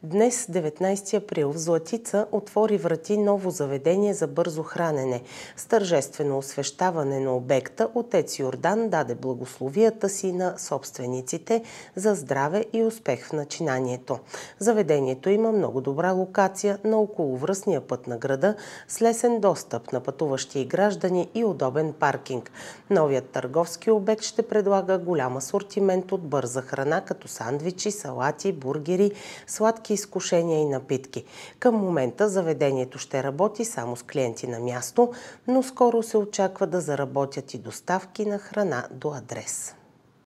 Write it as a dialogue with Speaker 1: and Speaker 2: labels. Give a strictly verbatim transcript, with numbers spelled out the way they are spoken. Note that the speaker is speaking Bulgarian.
Speaker 1: Днес, деветнайсети април, в Златица отвори врати ново заведение за бързо хранене. С тържествено освещаване на обекта отец Йордан даде благословията си на собствениците за здраве и успех в начинанието. Заведението има много добра локация на околовръстния път на града с лесен достъп на пътуващи и граждани и удобен паркинг. Новият търговски обект ще предлага голям асортимент от бърза храна, като сандвичи, салати, бургери, сладки изкушения и напитки. Към момента заведението ще работи само с клиенти на място, но скоро се очаква да заработят и доставки на храна до адрес.